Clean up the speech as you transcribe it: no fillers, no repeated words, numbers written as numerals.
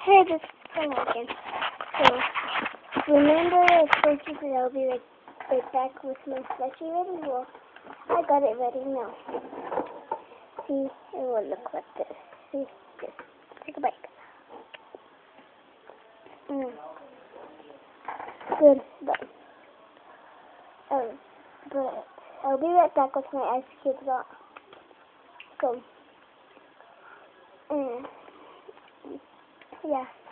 Hey, this is again. So, remember I told you that I'll be right back with my slushie ready? Well, I got it ready now. See, it will look like this. See, just take a bite. Good, but I'll be right back with my ice cubes on. So, yeah.